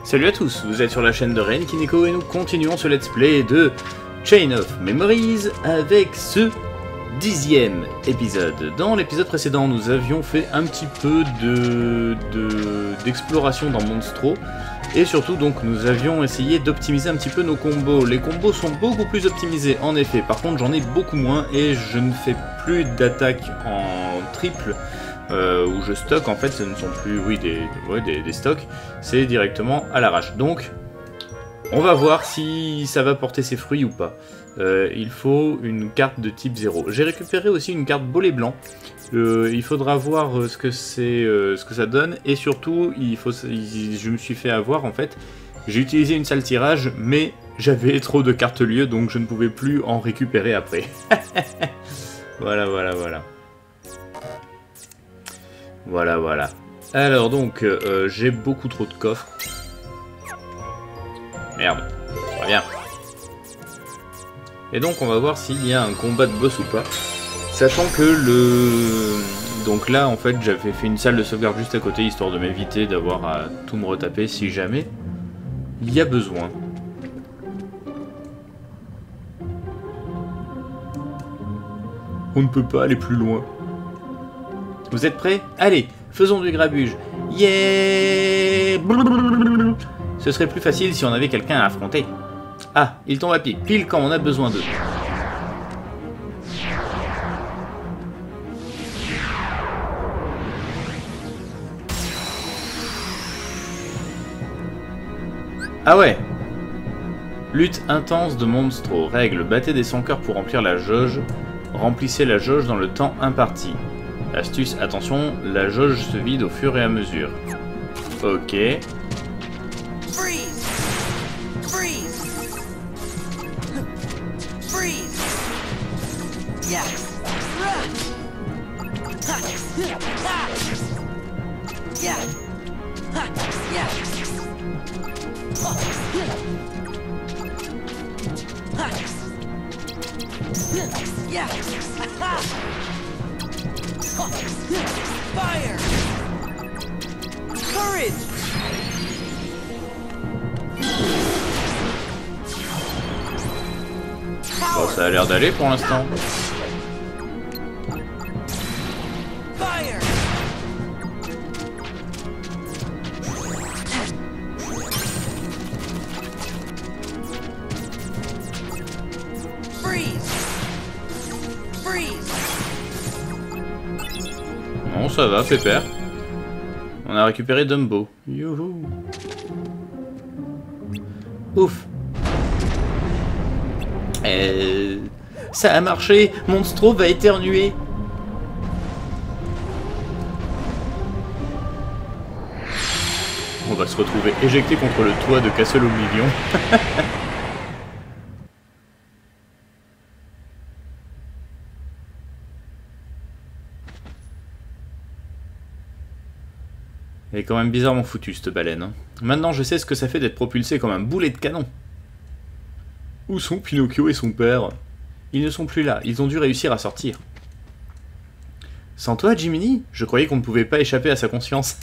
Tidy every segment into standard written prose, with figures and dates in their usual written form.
Salut à tous, vous êtes sur la chaîne de Renkineko et nous continuons ce let's play de Chain of Memories avec ce 10e épisode. Dans l'épisode précédent, nous avions fait un petit peu d'exploration dans Monstro et surtout donc nous avions essayé d'optimiser un petit peu nos combos. Les combos sont beaucoup plus optimisés en effet, par contre j'en ai beaucoup moins et je ne fais plus d'attaque en triple. Où je stocke, en fait ce ne sont plus des stocks, c'est directement à l'arrache. Donc on va voir si ça va porter ses fruits ou pas. Il faut une carte de type 0. J'ai récupéré aussi une carte bolet blanc. Il faudra voir ce que ça donne, et surtout je me suis fait avoir en fait. J'ai utilisé une salle tirage, mais j'avais trop de cartes lieu, donc je ne pouvais plus en récupérer après. Voilà. Voilà. Alors donc, j'ai beaucoup trop de coffres. Merde, reviens. Et donc on va voir s'il y a un combat de boss ou pas. Sachant que donc là en fait j'avais fait une salle de sauvegarde juste à côté, histoire de m'éviter d'avoir à tout me retaper si jamais il y a besoin. On ne peut pas aller plus loin. Vous êtes prêts? Allez, faisons du grabuge. Yeah! Ce serait plus facile si on avait quelqu'un à affronter. Ah, il tombe à pic, pile quand on a besoin d'eux. Ah ouais! Lutte intense de Monstro. Règle, battez des sans-cœurs pour remplir la jauge. Remplissez la jauge dans le temps imparti. Astuce, attention, la jauge se vide au fur et à mesure. Ok. Freeze. Yes. Fire! Courage! Bon, ça a l'air d'aller pour l'instant. Fire! Freeze! Non, ça va, pépère. On a récupéré Dumbo. Youhou. Ouf. Ça a marché. Monstro va éternuer. On va se retrouver éjecté contre le toit de Castle Oblivion. Elle est quand même bizarrement foutue cette baleine. Hein. Maintenant je sais ce que ça fait d'être propulsé comme un boulet de canon. Où sont Pinocchio et son père? Ils ne sont plus là, ils ont dû réussir à sortir. Sans toi, Jiminy? Je croyais qu'on ne pouvait pas échapper à sa conscience.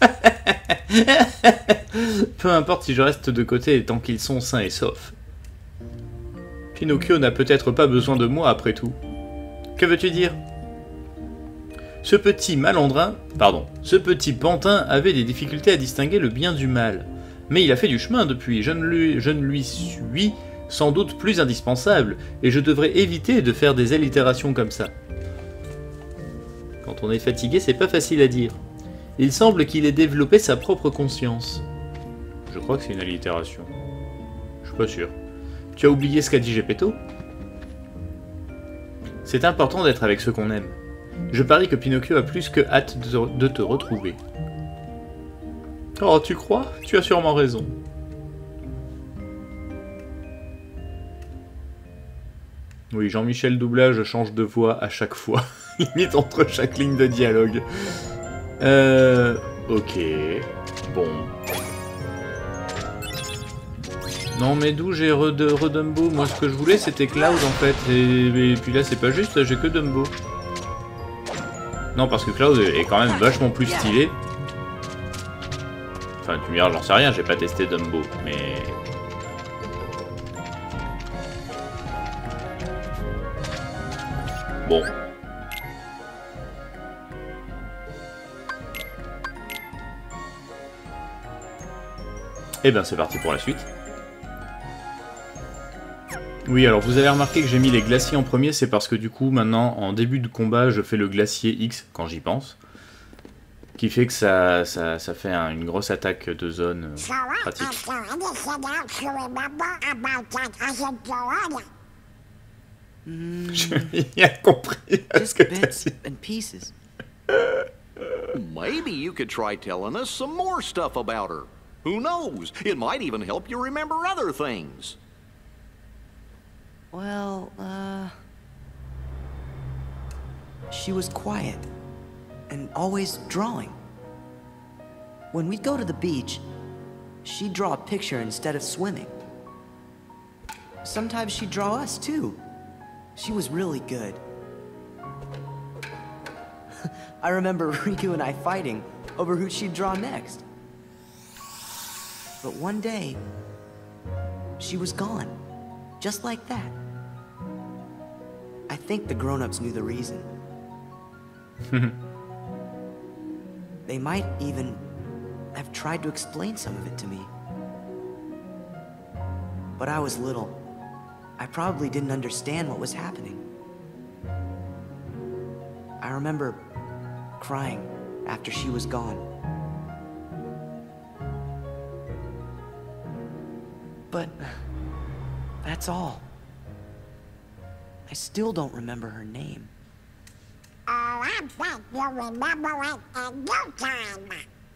Peu importe si je reste de côté tant qu'ils sont sains et saufs. Pinocchio n'a peut-être pas besoin de moi après tout. Que veux-tu dire? Ce petit pantin avait des difficultés à distinguer le bien du mal. Mais il a fait du chemin depuis, je ne lui suis sans doute plus indispensable, et je devrais éviter de faire des allitérations comme ça. Quand on est fatigué, c'est pas facile à dire. Il semble qu'il ait développé sa propre conscience. Je crois que c'est une allitération. Je suis pas sûr. Tu as oublié ce qu'a dit Geppetto? C'est important d'être avec ceux qu'on aime. Je parie que Pinocchio a plus que hâte de te retrouver. Oh, tu crois? Tu as sûrement raison. Oui, Jean-Michel Doublage change de voix à chaque fois. Limite entre chaque ligne de dialogue. Ok. Bon. Non mais d'où j'ai Dumbo? Moi ce que je voulais c'était Cloud en fait. Et puis là c'est pas juste, là j'ai que Dumbo. Non, parce que Cloud est quand même vachement plus stylé. Enfin, tu me diras, j'en sais rien, j'ai pas testé Dumbo, mais... Bon. Et ben c'est parti pour la suite. Oui, alors vous avez remarqué que j'ai mis les glaciers en premier, c'est parce que du coup, maintenant, en début de combat, je fais le glacier X, quand j'y pense. Qui fait que ça fait une grosse attaque de zone pratique. J'ai bien compris ce que t'as dit. Maybe you could try telling us some more stuff about her. Who knows? It might even help you remember other things. Well, she was quiet and always drawing. When we'd go to the beach, she'd draw a picture instead of swimming. Sometimes she'd draw us too. She was really good. I remember Riku and I fighting over who she'd draw next. But one day, she was gone, just like that. I think the grown-ups knew the reason. They might even have tried to explain some of it to me. But I was little. I probably didn't understand what was happening. I remember crying after she was gone. But that's all. I still don't remember her name. Oh, I bet you'll remember it in no time.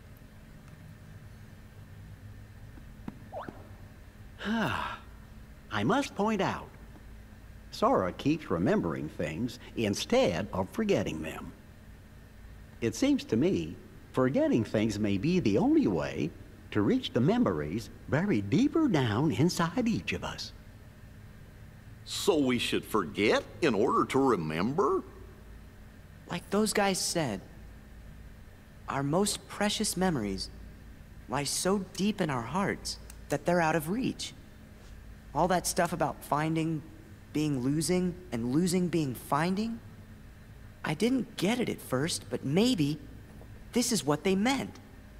I must point out, Sora keeps remembering things instead of forgetting them. It seems to me, forgetting things may be the only way to reach the memories buried deeper down inside each of us. So we should forget in order to remember? Like those guys said, our most precious memories lie so deep in our hearts that they're out of reach. All that stuff about finding being losing and losing being finding, I didn't get it at first, but maybe this is what they meant.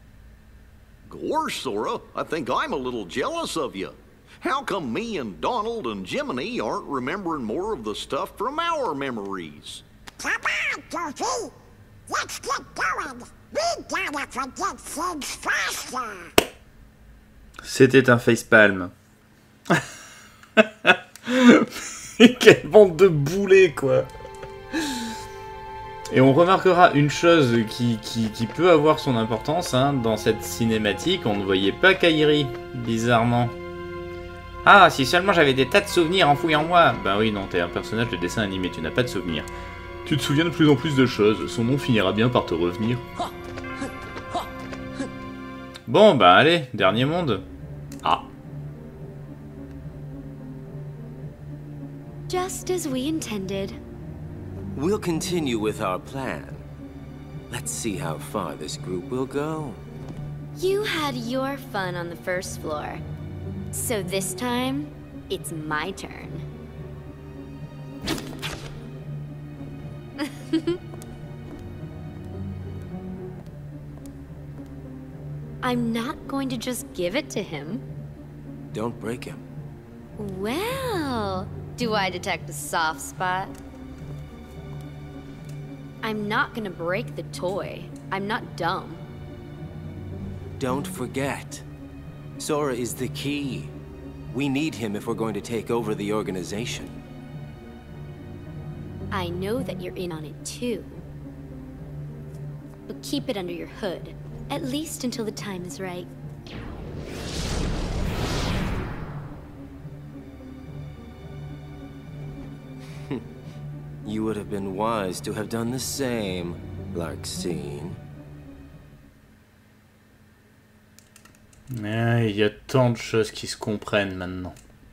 Gosh, Sora, I think I'm a little jealous of you. How come me and Donald and Jiminy aren't remembering more of the stuff from our memories? Come on, Goofy! Let's get going! We gotta forget things faster! C'était un facepalm. Quelle bande de boulets, quoi. Et on remarquera une chose qui peut avoir son importance, hein, dans cette cinématique, on ne voyait pas Kairi, bizarrement. Ah, si seulement j'avais des tas de souvenirs enfouis en moi. Ben oui, non, t'es un personnage de dessin animé, tu n'as pas de souvenirs. Tu te souviens de plus en plus de choses, son nom finira bien par te revenir. Bon, bah allez, dernier monde. Ah. Just as we intended. We'll continue with our plan. Let's see how far this group will go. You had your fun on the first floor. So this time, it's my turn. I'm not going to just give it to him. Don't break him. Well, do I detect a soft spot? I'm not gonna break the toy. I'm not dumb. Don't forget, Sora is the key. We need him if we're going to take over the organization. I know that you're in on it too. But keep it under your hood, at least until the time is right. You would have been wise to have done the same, Larxene. Ah, il y a tant de choses qui se comprennent maintenant.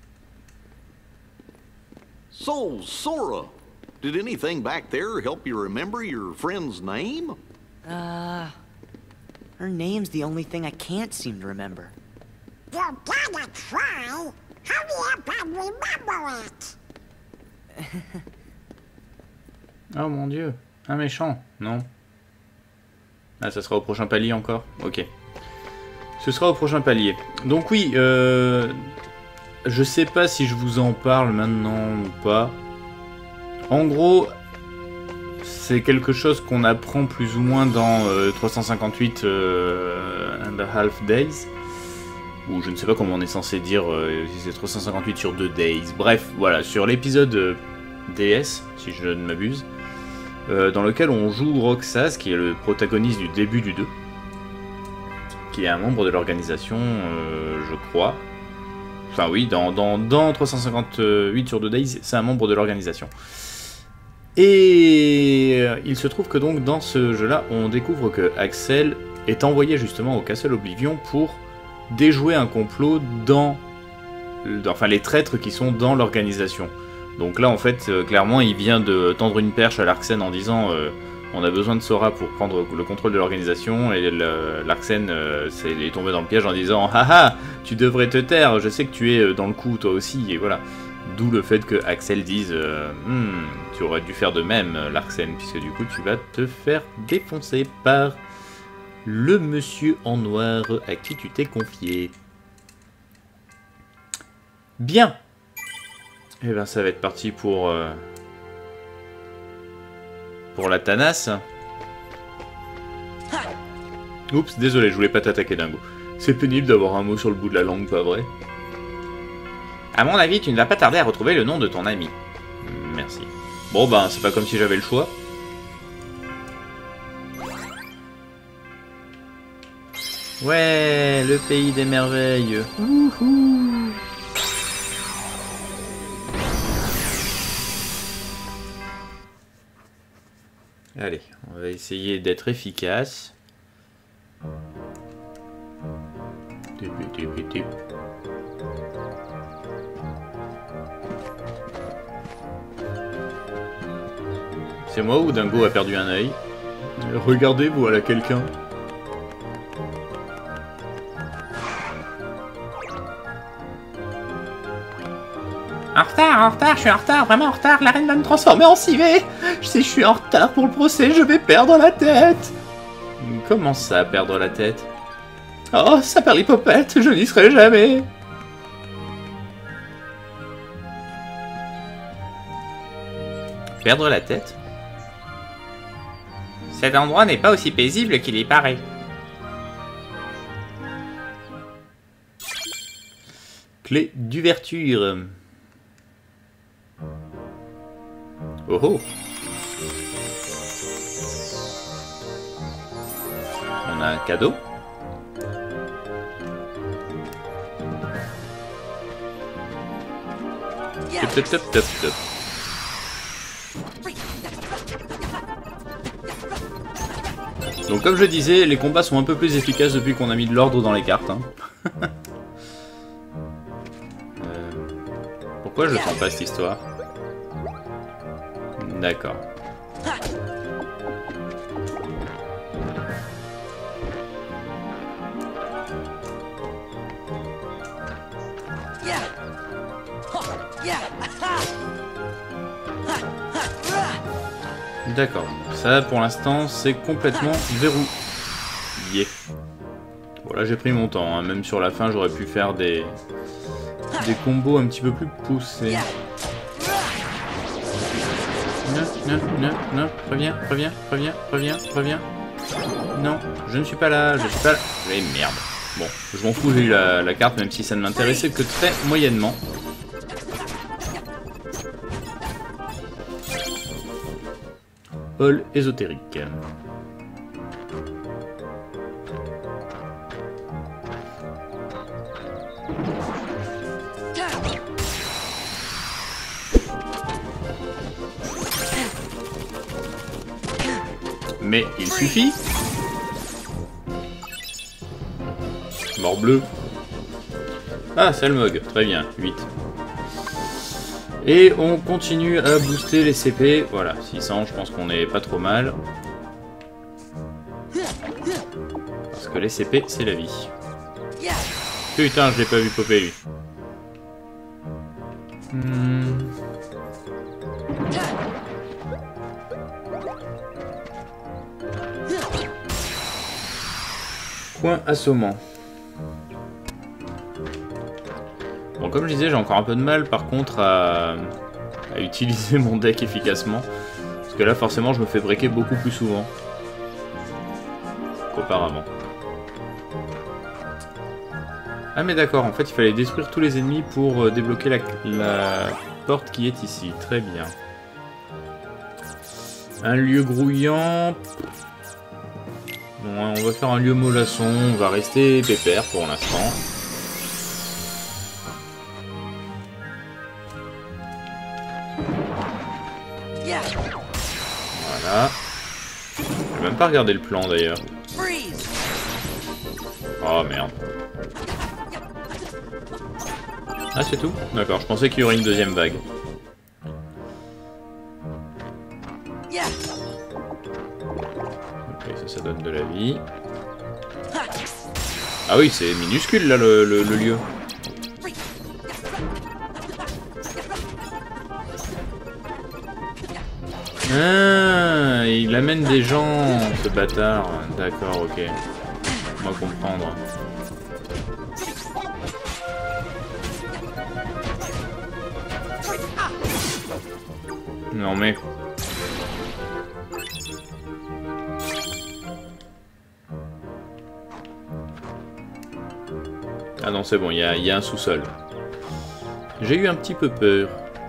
So, Sora, did anything back there help you remember your friend's name? Her Her name's the only thing I can't seem to remember. You gotta try. Hurry up and remember it. Oh mon dieu, un méchant, non? Ah, ça sera au prochain palier encore? Ok. Ce sera au prochain palier. Donc oui, je sais pas si je vous en parle maintenant ou pas. En gros, c'est quelque chose qu'on apprend plus ou moins dans 358 and a half days. Ou je ne sais pas comment on est censé dire si c'est 358 sur 2 days. Bref, voilà, sur l'épisode DS, si je ne m'abuse, dans lequel on joue Roxas, qui est le protagoniste du début du 2, qui est un membre de l'organisation, je crois. Enfin oui, dans 358 sur 2 days, c'est un membre de l'organisation. Et il se trouve que donc dans ce jeu-là, on découvre que Axel est envoyé justement au Castle Oblivion pour déjouer un complot dans enfin les traîtres qui sont dans l'organisation. Donc là en fait clairement il vient de tendre une perche à Larxen en disant on a besoin de Sora pour prendre le contrôle de l'organisation, et Larxen est tombé dans le piège en disant haha tu devrais te taire, je sais que tu es dans le coup toi aussi, et voilà. D'où le fait que Axel dise tu aurais dû faire de même Larxen, puisque du coup tu vas te faire défoncer par le monsieur en noir à qui tu t'es confié. Bien. Et ben ça va être parti pour la Tanasse. Oups, désolé, je voulais pas t'attaquer Dingo. C'est pénible d'avoir un mot sur le bout de la langue, pas vrai? À mon avis, tu ne vas pas tarder à retrouver le nom de ton ami. Merci. Bon ben, c'est pas comme si j'avais le choix. Ouais, le pays des merveilles. Wouhou. Allez, on va essayer d'être efficace. C'est moi ou Dingo a perdu un œil? Regardez, voilà quelqu'un. En retard, je suis en retard, vraiment en retard, la reine va me transformer en civet. Je sais, je suis en retard pour le procès, je vais perdre la tête. Comment ça, perdre la tête? Oh, ça perd l'hypopète, je n'y serai jamais. Perdre la tête? Cet endroit n'est pas aussi paisible qu'il y paraît. Clé d'ouverture. Oh oh. On a un cadeau. Top, top, top, top, top. Donc comme je disais, les combats sont un peu plus efficaces depuis qu'on a mis de l'ordre dans les cartes. Hein. Pourquoi je sens pas cette histoire? D'accord. D'accord. Ça, pour l'instant, c'est complètement verrouillé. Voilà, j'ai pris mon temps. Hein. Même sur la fin, j'aurais pu faire des combos un petit peu plus poussés. Non, reviens. Non, je ne suis pas là, Eh merde. Bon, je m'en fous, j'ai eu la carte, même si ça ne m'intéressait que très moyennement. Hall ésotérique. Mais il suffit. Morbleu. Ah, Salmog, très bien, 8. Et on continue à booster les CP. Voilà, 600, je pense qu'on est pas trop mal. Parce que les CP, c'est la vie. Putain, je l'ai pas vu popper, lui. Point assommant. Bon, comme je disais, j'ai encore un peu de mal, par contre, à utiliser mon deck efficacement. Parce que là, forcément, je me fais breaker beaucoup plus souvent qu'auparavant. Ah mais d'accord, en fait, il fallait détruire tous les ennemis pour débloquer la porte qui est ici. Très bien. Un lieu grouillant... Bon, on va faire un lieu mollasson, on va rester pépère pour l'instant. Voilà. J'ai même pas regardé le plan d'ailleurs. Oh merde. Ah c'est tout? D'accord, je pensais qu'il y aurait une deuxième vague. Ok, ça donne de la vie. Ah oui, c'est minuscule là le lieu. Ah, il amène des gens, ce bâtard. D'accord, ok. On va comprendre. Non mais... Ah non, c'est bon, il y a un sous-sol. J'ai eu un petit peu peur.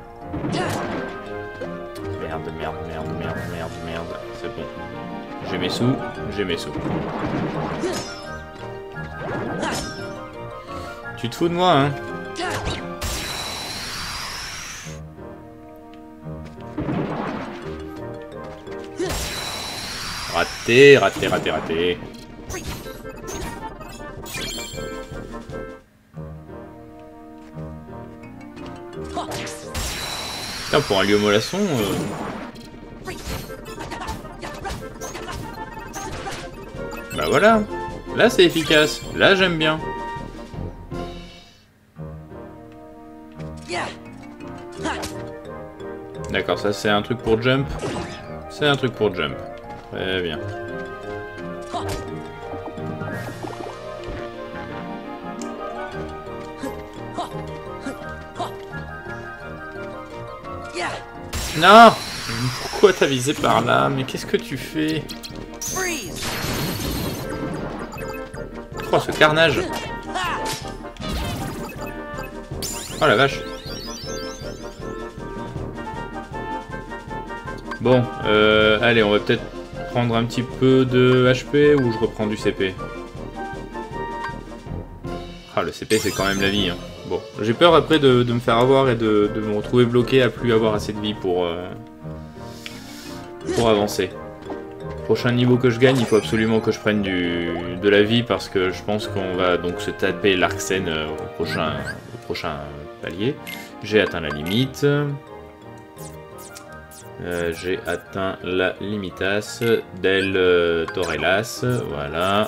Merde. C'est bon. J'ai mes sous. Tu te fous de moi, hein? Raté. Putain, pour un lieu mollasson... Bah voilà. Là, c'est efficace. Là, j'aime bien. D'accord, ça, c'est un truc pour jump. C'est un truc pour jump. Très bien. Non! Pourquoi t'as visé par là? Mais qu'est-ce que tu fais? Oh, ce carnage! Oh la vache! Bon, allez, on va peut-être prendre un petit peu de HP ou je reprends du CP. Ah, le CP, c'est quand même la vie, hein. Bon, j'ai peur après de me faire avoir et de me retrouver bloqué à plus avoir assez de vie pour avancer. Prochain niveau que je gagne, il faut absolument que je prenne de la vie parce que je pense qu'on va donc se taper l'Arxène au prochain palier. J'ai atteint la limite. J'ai atteint la limitas del Torellas. Voilà.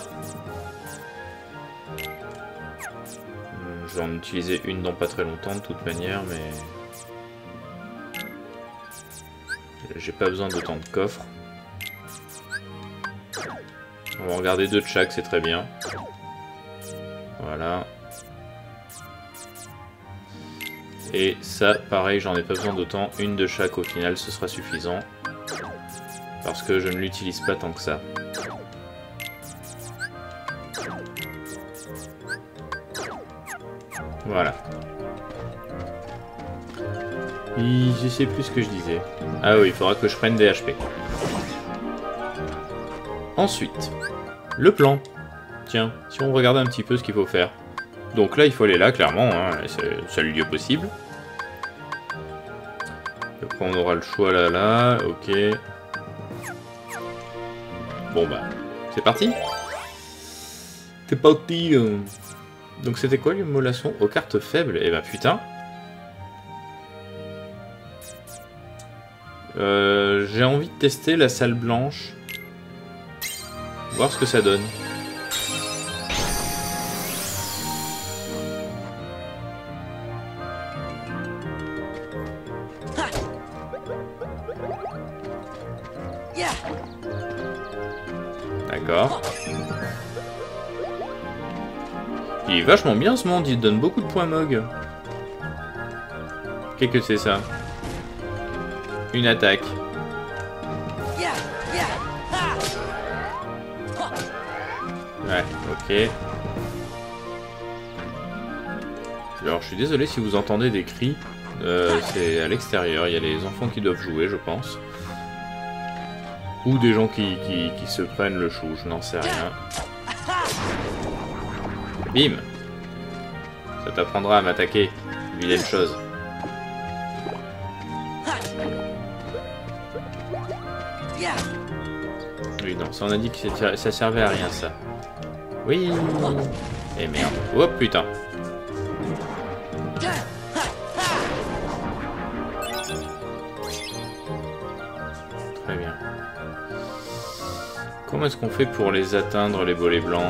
Je vais en utiliser une dans pas très longtemps de toute manière, mais j'ai pas besoin d'autant de coffres. On va en regarder 2 de chaque, c'est très bien. Voilà. Et ça, pareil, j'en ai pas besoin d'autant. Une de chaque, au final, ce sera suffisant. Parce que je ne l'utilise pas tant que ça. Voilà. Et je sais plus ce que je disais. Ah oui, il faudra que je prenne des HP. Ensuite, le plan. Tiens, si on regarde un petit peu ce qu'il faut faire. Donc là, il faut aller là, clairement. Hein, c'est le seul lieu possible. Après, on aura le choix là. Ok. Bon bah, c'est parti. C'est parti. Donc c'était quoi le mollasson aux cartes faibles? Eh ben putain. J'ai envie de tester la salle blanche. Voir ce que ça donne. D'accord. Il est vachement bien ce monde, il donne beaucoup de points Mog. Qu'est-ce que c'est ça? Une attaque. Ouais, ok. Alors je suis désolé si vous entendez des cris. C'est à l'extérieur, il y a les enfants qui doivent jouer, je pense. Ou des gens qui se prennent le chou, je n'en sais rien. Bim! Ça t'apprendra à m'attaquer, vilaine chose. Oui, non, ça on a dit que ça servait à rien, ça. Oui! Eh merde. Oh putain! Très bien. Comment est-ce qu'on fait pour les atteindre, les bolets blancs?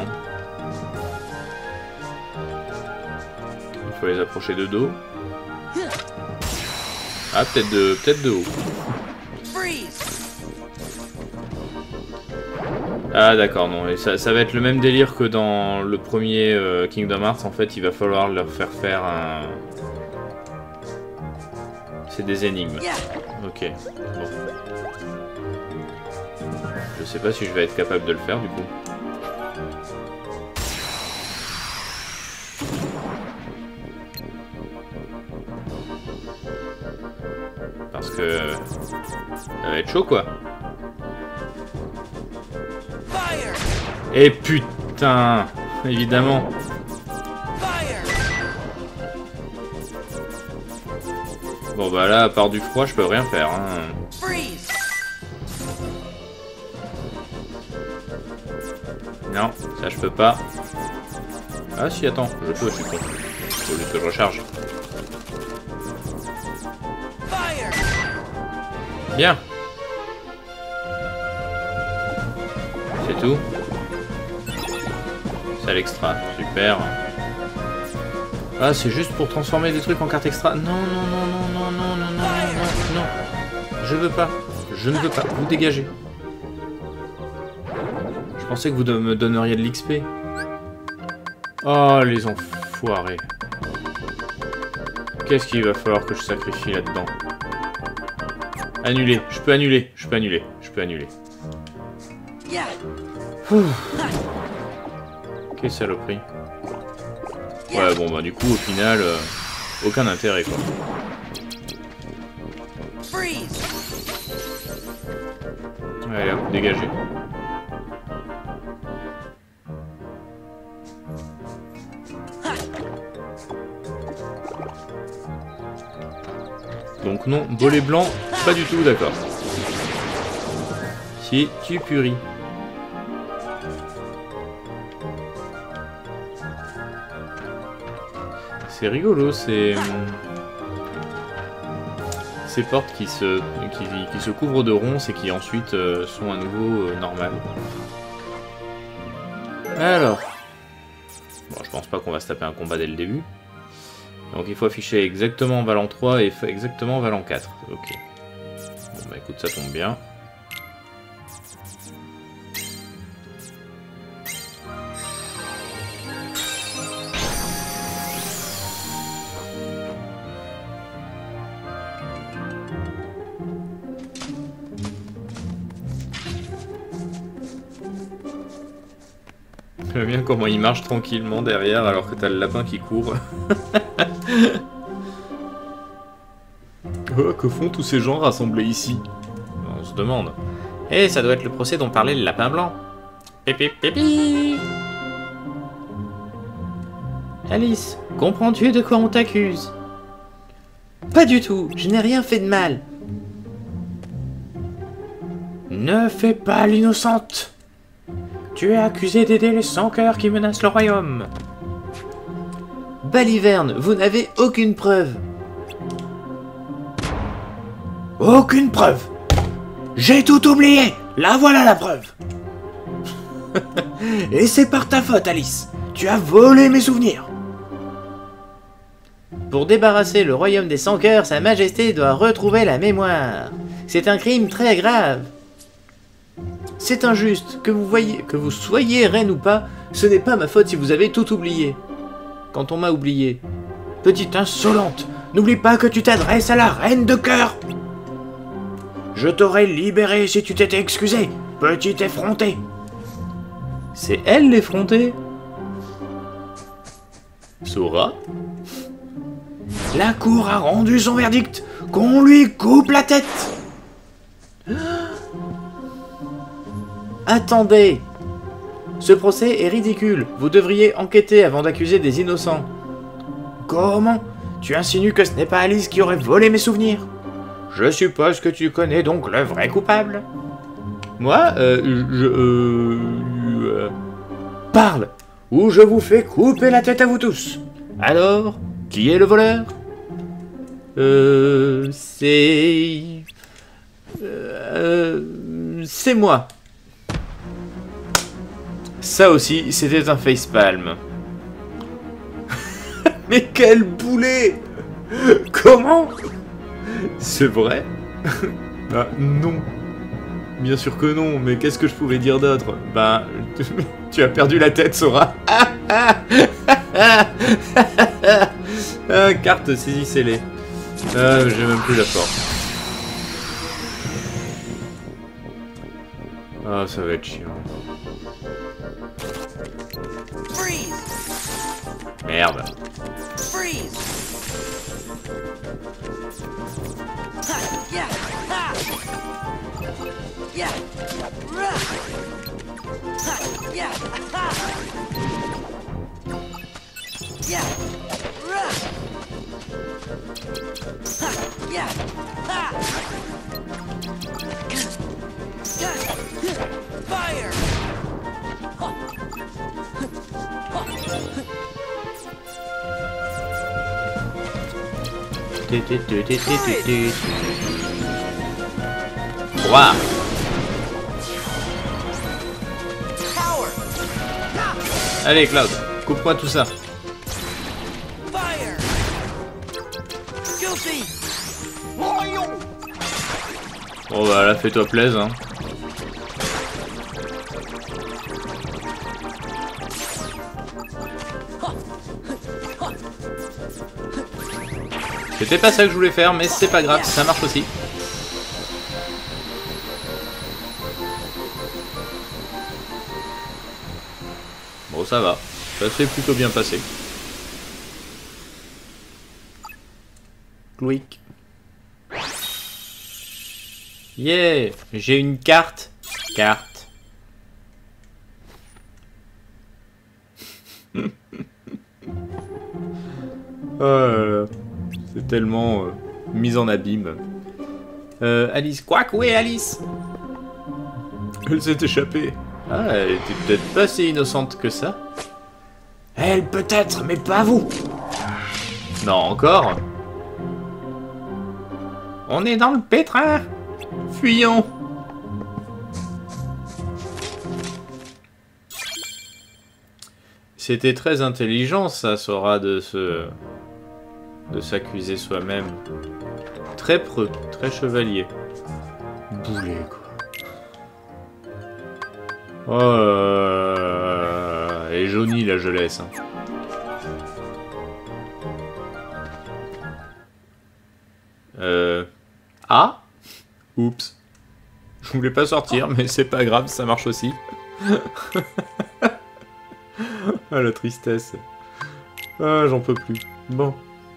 Il faut les approcher de dos. Ah, peut-être de haut. Ah d'accord, non, et ça va être le même délire que dans le premier Kingdom Hearts, en fait, il va falloir leur faire un... C'est des énigmes. Ok, bon. Je sais pas si je vais être capable de le faire, du coup. Parce que... ça va être chaud, quoi. Et putain, évidemment. Bon bah là, à part du froid, je peux rien faire. Hein. Non, ça je peux pas. Ah si, attends, je peux, je suis con. Faut juste que je recharge. Bien. C'est tout. C'est l'extra, super. Ah, c'est juste pour transformer des trucs en carte extra. Non, non, non, non, non, non, non, non, non, non. Je veux pas. Je ne veux pas. Vous dégagez. Je pensais que vous me donneriez de l'XP. Oh, les enfoirés. Qu'est-ce qu'il va falloir que je sacrifie là-dedans? Annuler. Je peux annuler. Je peux annuler. Je peux annuler. Quelle saloperie. Ouais, bon, bah, du coup, au final, aucun intérêt, quoi. Allez, hop, dégagez. Donc, non, bolet blanc, pas du tout, d'accord. Si, tu puris. C'est rigolo, ces portes qui se couvrent de ronces et qui ensuite sont à nouveau normales. Alors, bon, je pense pas qu'on va se taper un combat dès le début. Donc il faut afficher exactement Valant 3 et exactement Valant 4. Ok. Bon bah écoute, ça tombe bien. J'aime bien comment il marche tranquillement derrière alors que t'as le lapin qui court. Oh, que font tous ces gens rassemblés ici? On se demande. Eh, ça doit être le procès dont parlait le lapin blanc. Pépi, pépi. Alice, comprends-tu de quoi on t'accuse? Pas du tout, je n'ai rien fait de mal. Ne fais pas l'innocente. Tu es accusé d'aider les sans-cœurs qui menacent le royaume. Baliverne, vous n'avez aucune preuve. Aucune preuve. J'ai tout oublié. Là voilà la preuve. Et c'est par ta faute, Alice. Tu as volé mes souvenirs. Pour débarrasser le royaume des sans-cœurs, Sa Majesté doit retrouver la mémoire. C'est un crime très grave. c'est injuste. Que vous soyez reine ou pas, ce n'est pas ma faute si vous avez tout oublié. Quand on m'a oublié. Petite insolente, n'oublie pas que tu t'adresses à la reine de cœur. Je t'aurais libéré si tu t'étais excusé, petite effrontée. C'est elle l'effrontée? Sora? La cour a rendu son verdict, qu'on lui coupe la tête. Attendez. Ce procès est ridicule, vous devriez enquêter avant d'accuser des innocents. Comment? Tu insinues que ce n'est pas Alice qui aurait volé mes souvenirs? Je suppose que tu connais donc le vrai coupable. Moi, Parle, ou je vous fais couper la tête à vous tous. Alors, qui est le voleur? C'est moi. Ça aussi, c'était un facepalm. Mais quel boulet! Comment? C'est vrai? Bah non. Bien sûr que non, mais qu'est-ce que je pourrais dire d'autre? Bah, tu as perdu la tête, Sora. Carte, saisissez-les. J'ai même plus la force. Ah, ça va être chiant. Merde. Fire! Wow. Allez, Cloud, coupe-moi tout ça. Fire! Guilty! Bon bah là, fais-toi plaisir, hein. C'était pas ça que je voulais faire, mais c'est pas grave, ça marche aussi. Bon, ça va. Ça s'est plutôt bien passé. Quick. Yeah, j'ai une carte. Carte. C'est tellement mise en abîme. Alice, quack, où est Alice? Elle s'est échappée. Ah, elle était peut-être pas si innocente que ça. Elle peut-être, mais pas vous. Non, encore. On est dans le pétrin. Fuyons. C'était très intelligent, ça, Sora, de s'accuser soi-même. Très preux, très chevalier. Boulet, quoi. Oh, elle est jaunie, la je laisse. Hein. Ah? Oups. Je voulais pas sortir, mais c'est pas grave, ça marche aussi. Ah, la tristesse. Ah, j'en peux plus. Bon.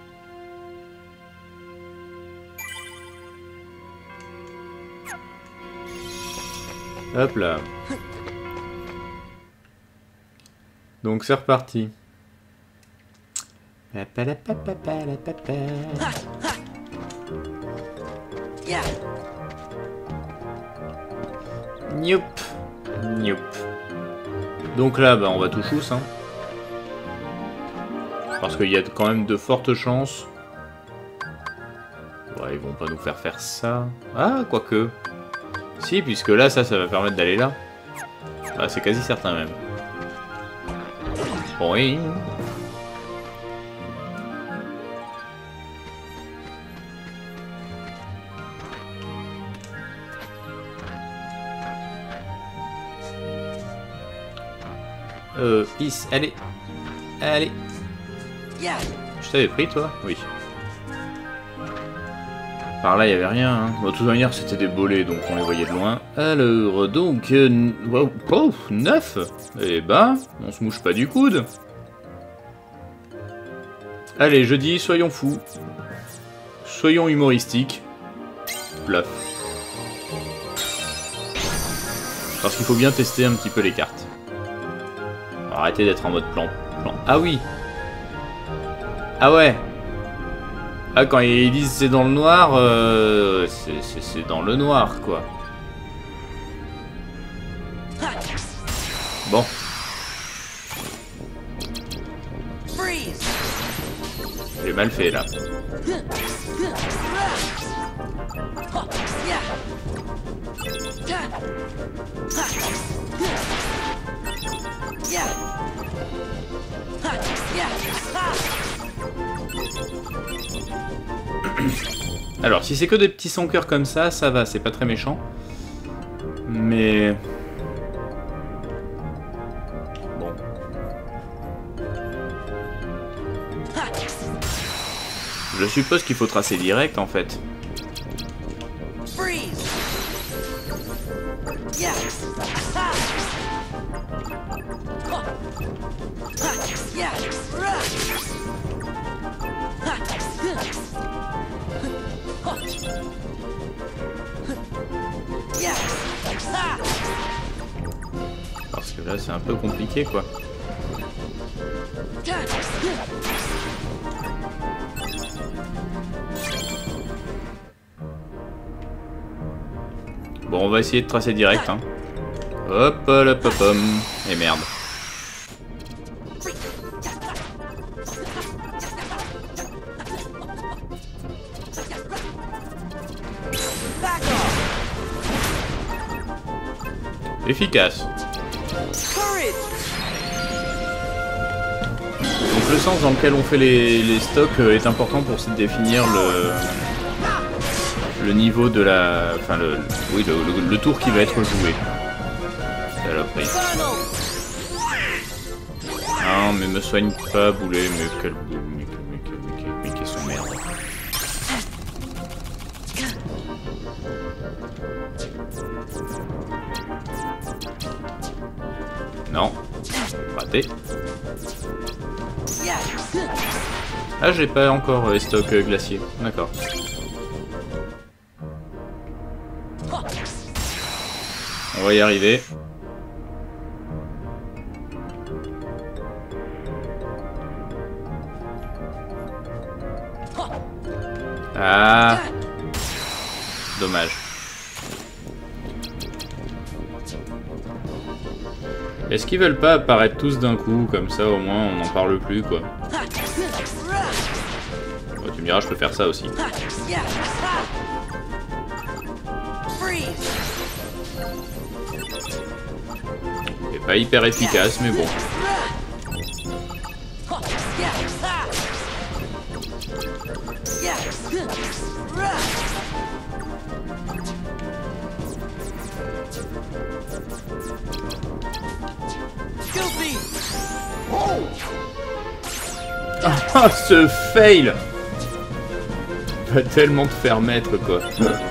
Hop là. Donc c'est reparti. Noup. Noup. Donc là, bah, on va tout chousse, hein. Parce qu'il y a quand même de fortes chances. Ouais, ils vont pas nous faire ça. Ah, quoique. Si, puisque là, ça va permettre d'aller là. Bah, c'est quasi certain même. Oui. Is, allez. Allez. Je t'avais pris, toi? Oui. Par là, il n'y avait rien. Hein. Bon, de toute manière, c'était des bolets, donc on les voyait de loin. Alors, donc... oh, 9. Eh ben, on se mouche pas du coude. Allez, je dis, soyons fous. Soyons humoristiques. Plaf. Parce qu'il faut bien tester un petit peu les cartes. Arrêtez d'être en mode plan. Ah oui. Ah ouais. Ah, quand ils disent c'est dans le noir, c'est dans le noir, quoi. Bon. J'ai mal fait, là. Alors, si c'est que des petits sans-cœur comme ça va, c'est pas très méchant. Mais... bon. Je suppose qu'il faut tracer direct, en fait. Parce que là, c'est un peu compliqué, quoi. Bon, on va essayer de tracer direct, hein. Hop, hop, hop, hop. Et merde. Efficace. Donc le sens dans lequel on fait les stocks est important pour définir le niveau de la... enfin le tour qui va être joué. Saloperie. Non mais me soigne pas boulet, mais quel boule, mais qu'est-ce que merde. Non. Raté. Ah, j'ai pas encore les stocks glaciers. D'accord. On va y arriver. Ah. Dommage. Est-ce qu'ils veulent pas apparaître tous d'un coup, comme ça au moins on n'en parle plus quoi. Oh, tu me diras, je peux faire ça aussi. C'est pas hyper efficace, mais bon. Ah, ce fail va tellement te faire mettre quoi.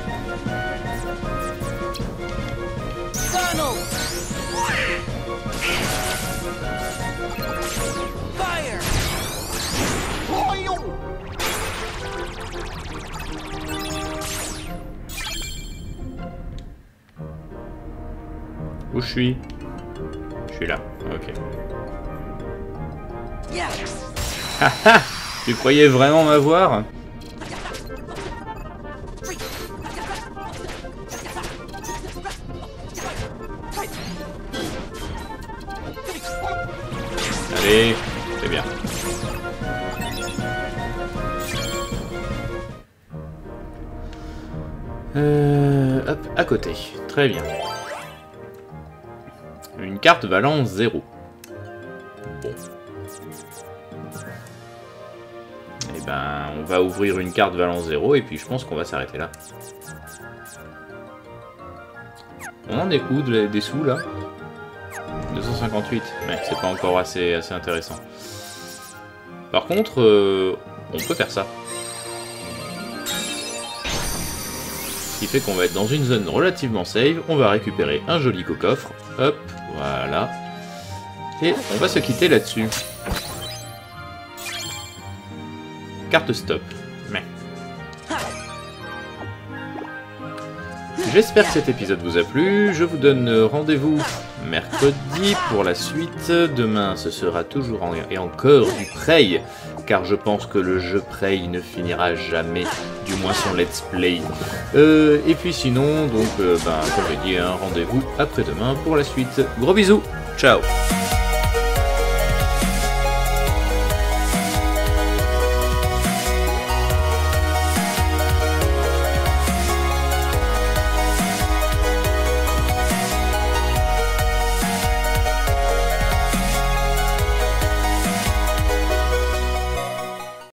Où je suis? Je suis là, ok. Haha. Tu croyais vraiment m'avoir? Allez, c'est bien. Hop, à côté. Très bien. Une carte valant 0. Bon. Et ben, on va ouvrir une carte valant 0 et puis je pense qu'on va s'arrêter là. On en est où des sous là? 258, mais c'est pas encore assez intéressant. Par contre, on peut faire ça. Ce qui fait qu'on va être dans une zone relativement safe, on va récupérer un joli coffre, hop, voilà. Et on va se quitter là-dessus. Carte stop. Mais. J'espère que cet épisode vous a plu, je vous donne rendez-vous mercredi pour la suite. Demain ce sera toujours et encore du Prey, car je pense que le jeu Prey ne finira jamais, du moins son let's play. Et puis sinon, donc, comme j'ai dit, rendez-vous après-demain pour la suite. Gros bisous, ciao.